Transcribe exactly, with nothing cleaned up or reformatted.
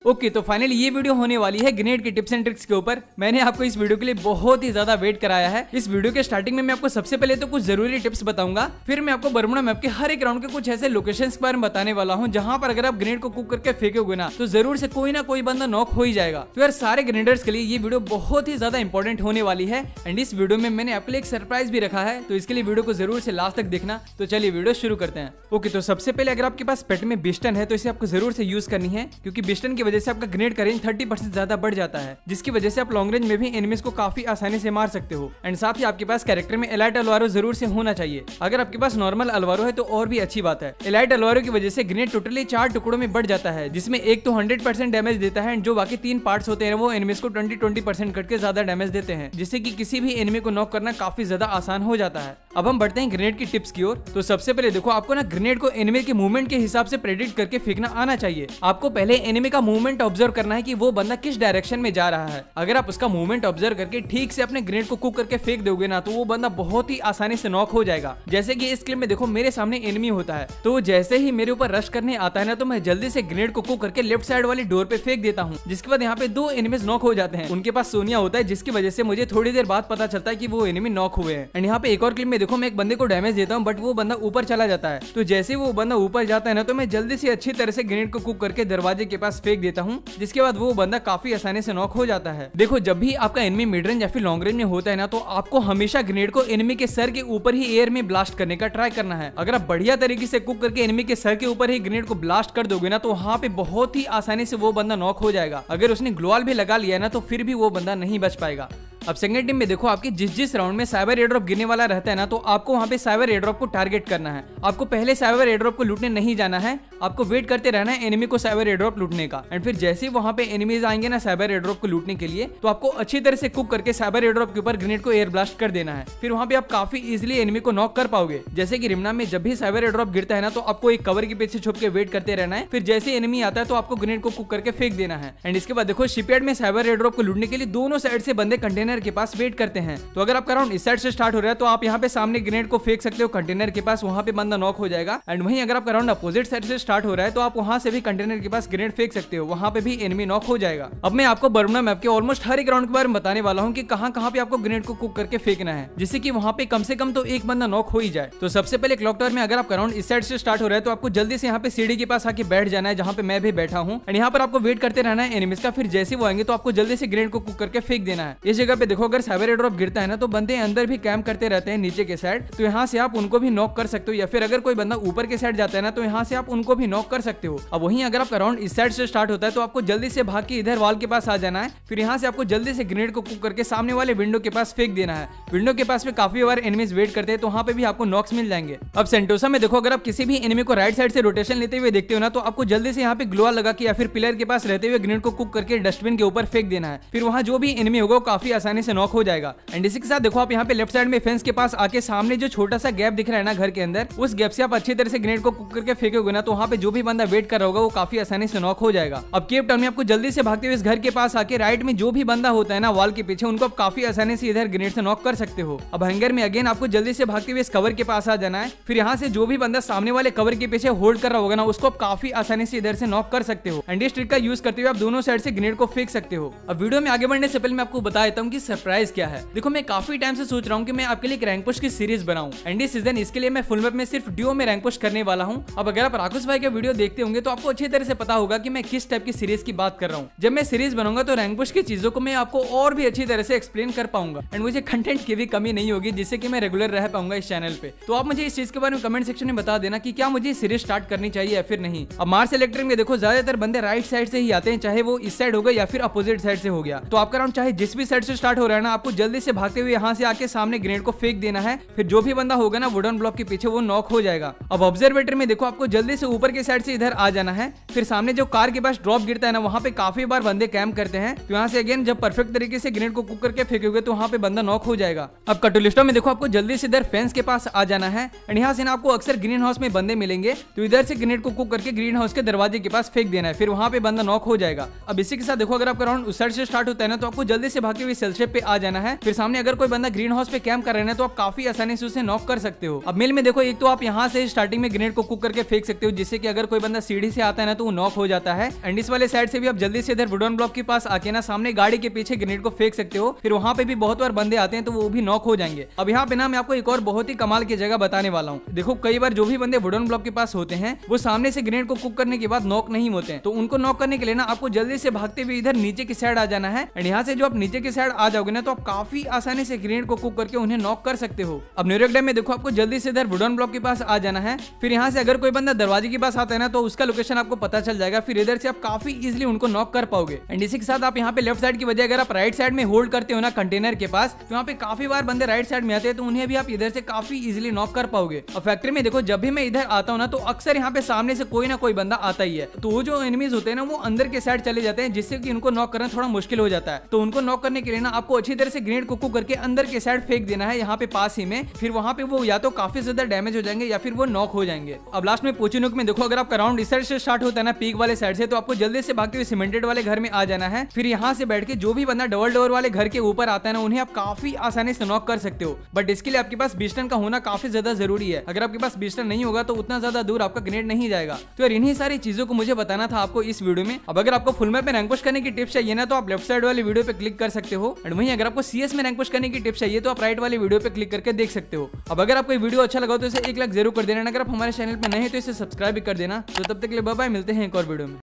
Okay तो finally ये video होने वाली है ग्रेनेड के टिप्स एंड ट्रिक्स के ऊपर। मैंने आपको इस वीडियो के लिए बहुत ही ज्यादा वेट कराया है। इस वीडियो के स्टार्टिंग में मैं आपको सबसे पहले तो कुछ जरूरी टिप्स बताऊंगा, फिर मैं आपको बरमुडा मैप के हर एक राउंड के कुछ ऐसे लोकेशंस के बारे में बताने वाला हूं जहां पर अगर आप ग्रेनेड को कुक करके फेंकोगे ना तो जरूर से कोई ना कोई बंदा नॉक हो ही जाएगा। तो यार सारे ग्रेनेडर्स के लिए ये वीडियो बहुत ही ज्यादा इंपॉर्टेंट होने वाली है एंड इस वीडियो में मैंने आपके लिए एक सरप्राइज भी रखा है, तो इसके लिए वीडियो को जरूर से लास्ट तक देखना। तो चलिए वीडियो शुरू करते हैं। ओके तो सबसे पहले अगर आपके पास पेट में बिस्टन है तो इसे आपको जरूर से यूज करनी है, क्योंकि बिस्टन की वजह से आपका ग्रेनेड का रेंज थर्टी परसेंट ज्यादा बढ़ जाता है, जिसकी वजह से आप लॉन्ग रेंज में भी एनिमीज को काफी आसानी से मार सकते हो। एंड साथ ही आपके पास कैरेक्टर में एलाइट अलवारो जरूर से होना चाहिए। अगर आपके पास नॉर्मल अलवारो है तो और भी अच्छी बात है। एलाइट अलवारो की वजह से ग्रेनेड टोटली चार टुकड़ों में बढ़ जाता है, जिसमें एक तो हंड्रेड परसेंट डैमेज देता है एंड जो बाकी तीन पार्ट्स होते हैं वो एनिमीज को ट्वेंटी ट्वेंटी परसेंट करके ज्यादा डैमेज देते हैं, जिससे कि किसी भी एनिमी को नॉक करना काफी ज्यादा आसान हो जाता है। अब हम बढ़ते हैं ग्रेनेड की टिप्स की ओर। तो सबसे पहले देखो, आपको ना ग्रेनेड को एनिमी के मूवमेंट के हिसाब से प्रेडिक्ट करके फेंकना आना चाहिए। आपको पहले एनिमी का मूवमेंट ऑब्जर्व करना है कि वो बंदा किस डायरेक्शन में जा रहा है। अगर आप उसका मूवमेंट ऑब्जर्व करके ठीक से अपने ग्रेनेड को कुक करके फेंक दोगे ना तो वो बंदा बहुत ही आसानी से नॉक हो जाएगा। जैसे कि इस क्लिप में देखो मेरे सामने एनिमी होता है, तो जैसे ही मेरे ऊपर रश करने आता है ना तो मैं जल्दी से ग्रेनेड को कुक करके लेफ्ट साइड वाली डोर पे फेंक देता हूँ, जिसके बाद यहाँ पे दो एनिमीज नॉक हो जाते हैं। उनके पास सोनिया होता है, जिसकी वजह से मुझे थोड़ी देर बाद पता चलता है कि वो एनिमी नॉक हुए हैं। एंड यहाँ पे एक और क्लिप में देखो मैं एक बंदे को डैमेज देता हूँ, बट वो बंदा ऊपर चला जाता है। तो जैसे वो बंदा ऊपर जाता है ना तो मैं जल्दी से अच्छी तरह से ग्रेनेड को कुक करके दरवाजे के पास फेंक देता हूँ, जिसके बाद वो बंदा काफी आसानी से नॉक हो जाता है। देखो जब भी आपका एनिमी मिड रेंज या फिर लॉन्ग रेंज में होता है ना तो आपको हमेशा ग्रेनेड को एनिमी के सर के ऊपर ही एयर में ब्लास्ट करने का ट्राई करना है। अगर आप बढ़िया तरीके से कुक करके एनिमी के सर के ऊपर ही ग्रेनेड को ब्लास्ट कर दोगे ना तो वहाँ पे बहुत ही आसानी से वो बंदा नॉक हो जाएगा। अगर उसने ग्लोवाल भी लगा लिया ना तो फिर भी वो बंदा नहीं बच पाएगा। अब सेकंड टीम में देखो, आपके जिस जिस राउंड में साइबर एयरड्रॉप गिरने वाला रहता है ना तो आपको वहाँ पे साइबर एयरड्रॉप को टारगेट करना है। आपको पहले साइबर एयरड्रॉप को लूटने नहीं जाना है, आपको वेट करते रहना है एनिमी को साइबर एयरड्रॉप लूटने का। एंड फिर जैसे ही वहाँ पे एनिमीज आएंगे ना साइबर एयरड्रॉप को लूटने के लिए, तो आपको अच्छी तरह से कुक करके साइबर एयरड्रॉप के ऊपर ग्रेनेड को एयर ब्लास्ट कर देना है। फिर वहाँ पे आप काफी इजिली एनिमी को नॉक कर पाओगे। जैसे कि रिमना में जब भी साइबर एयरड्रॉप गिरता है ना तो आपको एक कवर के पीछे छुप के वेट करते रहना है। फिर जैसे एनिमी आता है तो आपको ग्रेनेड को कुक करके फेंक देना है। एंड इसके बाद देखो शिपयार्ड में साइबर एयरड्रॉप को लूटने के लिए दोनों साइड से बंदे कंटेनर के पास वेट करते हैं। तो अगर आपका राउंड इस साइड से स्टार्ट हो रहा है तो आप यहाँ पे सामने ग्रेनेड को फेंक सकते हो कंटेनर के पास, वहाँ पे बंदा नॉक हो जाएगा। एंड वहीं अगर आपका राउंड अपोजिट साइड से स्टार्ट हो रहा है तो आप वहाँ से भी कंटेनर के पास ग्रेनेड फेंक सकते हो, वहाँ पे भी एनिमी नॉक हो जाएगा। अब मैं आपको बरमुडा मैप के ऑलमोस्ट हर एक राउंड के बारे में बताने वाला हूँ कि कहाँ कहाँ पे आपको ग्रेनेड को कुक करके फेंकना है, जिससे कि वहाँ पे कम से कम तो एक बंदा नॉक हो ही जाए। तो सबसे पहले क्लॉक टावर में अगर आपका राउंड इस साइड से स्टार्ट हो रहा है तो आपको जल्दी से यहाँ पे सीढ़ी के पास आके बैठ जाना है, जहाँ पे मैं भी बैठा हूँ। एंड यहाँ पर आपको वेट करते रहना है एनिमीज का। फिर जैसे वो आएंगे तो आपको जल्दी से ग्रेनेड को कुक करके फेंक देना है। इस जगह पे देखो अगर साइबर एयरड्रॉप गिरता है ना तो बंदे अंदर भी कैंप करते रहते हैं नीचे के साइड, तो यहाँ से आप उनको भी नॉक कर सकते हो। या फिर अगर कोई बंदा ऊपर के साइड जाता है ना तो यहाँ से आप उनको भी नॉक कर सकते हो। अब वहीं अगर आपका राउंड इस साइड से स्टार्ट होता है तो आपको जल्दी से भाग के इधर वॉल के पास आ जाना है। फिर यहाँ से आपको जल्दी से ग्रेनेड को कुक करके सामने वाले विंडो के पास फेंक देना है। विंडो के पास में काफी बार एनिमीज वेट करते हैं तो वहाँ पे भी आपको नॉक्स मिल जाएंगे। अब सेंटोसा में देखो, अगर आप किसी भी एनिमी को राइट साइड से रोटेशन लेते हुए देखते हो ना तो आपको जल्दी से यहाँ पे ग्लोवाल लगा के या फिर पिलर के पास रहते हुए ग्रेनेड को कुक करके डस्टबिन के ऊपर फेंक देना है। फिर वहाँ जो भी एनिमी होगा वो काफी आसानी से नॉक हो जाएगा। एंड इसी के साथ देखो आप यहाँ पे लेफ्ट साइड में फेंस के पास आके सामने जो छोटा सा गैप दिख रहा है ना घर के अंदर, उस गैप से आप अच्छी तरह से ग्रेनेड को कुक करके फेंकोगे ना तो वहाँ पे जो भी बंदा वेट कर रहा होगा वो काफी आसानी से नॉक हो जाएगा। अब केप टाउन में आपको जल्दी से भागते हुए इस घर के पास आके राइट में जो भी बंदा होता है ना वॉल के पीछे, उनको आप काफी आसानी से इधर ग्रेनेड से नॉक कर सकते हो। अब हैंगर में अगेन आपको जल्दी से भागते हुए इस कवर के पास आ जाना है। फिर यहाँ से जो भी बंदा सामने वाले कवर के पीछे होल्ड कर रहा होगा ना उसको आप काफी आसानी से इधर से नॉक कर सकते हो। एंड इस ट्रिक का यूज करते हुए आप दोनों साइड से ग्रेनेड को फेंक सकते हो। अब वीडियो में आगे बढ़ने से पहले मैं आपको बता देता हूँ कि सरप्राइज क्या है। देखो मैं काफी टाइम से सोच रहा हूँ कि मैं आपके लिए एक रैंक पुश की सीरीज बनाऊं एंड इस सीजन इसके लिए मैं फुल मैप में सिर्फ ड्यूओ में रैंक पुश करने वाला हूं। अब अगर आप राकुश भाई का वीडियो देखते होंगे तो आपको अच्छी तरह से पता होगा कि मैं किस टाइप की सीरीज की बात कर रहा हूं। जब मैं सीरीज बनाऊंगा तो रैंक पुश की चीजों को मैं आपको और भी अच्छी तरह से एक्सप्लेन कर पाऊंगा एंड मुझे कंटेंट की भी कमी नहीं होगी, जिससे कि मैं रेगुलर रह पाऊंगा इस चैनल पे। तो आप मुझे इस चीज के बारे में कमेंट सेक्शन में बता देना कि क्या मुझे सीरीज स्टार्ट करनी चाहिए या फिर नहीं। अब मार्स इलेक्ट्रिक में देखो ज्यादातर बंदे राइट साइड से ही आते हैं, चाहे वो इस साइड हो गया या फिर अपोजिट साइड से हो गया। तो आपका राउंड चाहे जिस भी साइड से स्टार्ट हो रहा है ना, आपको जल्दी से भागते हुए यहाँ से आके सामने ग्रेनेड को फेंक देना है। फिर जो भी बंदा होगा ना वुडन ब्लॉक के पीछे वो नॉक हो जाएगा। अब ऑब्जर्वेटर में देखो आपको जल्दी से ऊपर के साइड से इधर आ जाना है। फिर सामने जो कार के पास ड्रॉप गिरता है ना वहाँ पे काफी बार बंदे कैंप करते हैं, तो यहाँ से अगेन जब परफेक्ट तरीके से ग्रेनेड को कुक करके फेंकोगे तो वहाँ पे बंदा नॉक हो जाएगा। अब कटुलिस्टो में देखो आपको जल्दी से इधर फेंस के पास आ जाना है एंड यहाँ से ना आपको अक्सर ग्रीन हाउस में बंदे मिलेंगे, तो इधर से ग्रेनेड को कुक करके ग्रीन हाउस के दरवाजे के पास फेंक देना है। फिर वहाँ पे बंदा नॉक हो जाएगा। अब इसी के साथ देखो अगर आपका राउंड उस साइड से स्टार्ट होता है ना तो आपको जल्दी से भागते हुए सेल शेप पे आ जाना है। फिर सामने अगर कोई बंदा ग्रीन हाउस पे कैंप कर रहे हैं तो आप काफी आसानी से उसे नॉक कर सकते हो। अब मेल में देखो, एक तो आप यहाँ से स्टार्टिंग में ग्रेनेड को कुक करके फेंक सकते हो, जिससे कि अगर कोई बंदा सीढ़ी से आता है ना तो वो नॉक हो जाता है। एंड इस वाले साइड से भी आप जल्दी से इधर वुडन ब्लॉक के पास आके ना सामने गाड़ी के पीछे ग्रेनेड को फेंक सकते हो। फिर वहां पे भी बहुत बार बंदे आते हैं तो वो भी नॉक हो जाएंगे। अब यहाँ पे ना मैं आपको एक और बहुत ही कमाल की जगह बताने वाला हूँ। देखो, कई बार जो भी बंदे वुडन ब्लॉक के पास होते हैं वो सामने से ग्रेनेड को कुक करने के बाद नॉक नहीं होते हैं, तो उनको नॉक करने के लिए ना आपको जल्दी से भागते हुए इधर नीचे की साइड आ जाना है। एंड यहाँ से जो आप नीचे की साइड आ जाओगे ना तो आप काफी आसानी से ग्रेनेड को कुक करके उन्हें नॉक कर सकते हो। अब न्यूयॉर्क डैम में देखो, आपको जल्दी से इधर वुडन ब्लॉक के पास आ जाना है। फिर यहाँ से अगर कोई बंदा दरवाजे के पास आता है ना तो उसका लोकेशन आपको पता चल जाएगा। फिर इधर से आप काफी इजिली उनको नॉक कर पाओगे। एंड इसी के साथ आप यहाँ पे लेफ्ट साइड की बजाय अगर आप राइट साइड में होल्ड करते हो ना कंटेनर के पास, तो यहाँ पे काफी बार बंदे राइट साइड में आते हैं तो उन्हें भी आप इधर से काफी इजिली नॉक कर पाओगे। और फैक्ट्री में देखो, जब भी मैं इधर आता हूँ ना तो अक्सर यहाँ पे सामने से कोई ना कोई बंदा आता ही है, तो वो जो एनिमीज होते हैं ना वो अंदर के साइड चले जाते हैं, जिससे कि उनको नॉक करना थोड़ा मुश्किल हो जाता है। तो उनको नॉक करने के लिए ना आपको अच्छी तरह से ग्रेनेड को कुक करके अंदर के साइड फेंक देना है, यहाँ पे पास ही में। फिर वहाँ पे वो या तो काफी ज्यादा डैमेज हो जाएंगे या फिर वो नॉक हो जाएंगे। अब लास्ट में पोचिनोक में देखो, अगर आपका राउंड इस साइड से स्टार्ट होता है ना पीक वाले साइड से, तो आपको जल्दी से भागते हुए सीमेंटेड वाले घर में आ जाना है। फिर यहाँ से बैठ के जो भी बंदा डबल डोर वाले घर के ऊपर आता है ना उन्हें आप काफी आसानी से नॉक कर सकते हो। बट इसके लिए आपके पास बिस्टन का होना काफी ज्यादा जरूरी है। अगर आपके पास बिस्टन नहीं होगा तो उतना ज्यादा दूर आपका ग्रेनेड नहीं जाएगा। तो यार इन्हीं सारी चीजों को मुझे बताना था आपको इस वीडियो में। अब अगर आपको फुल मैप में रैंक पुश करने की टिप्स चाहिए ना तो आप लेफ्ट साइड वाली वीडियो पे क्लिक कर सकते हो। एंड वहीं अगर आपको सीएस में रैंक पुश करने की टिप्स चाहिए तो आप राइट वाली वीडियो पे क्लिक करके देख सकते हो। अब अगर आपको वीडियो अच्छा लगा तो इसे एक लाइक जरूर कर देना। अगर आप हमारे चैनल पे नए हैं तो इसे सब्सक्राइब भी कर देना। तो तब तक के लिए बाय बाय, मिलते हैं एक और वीडियो में।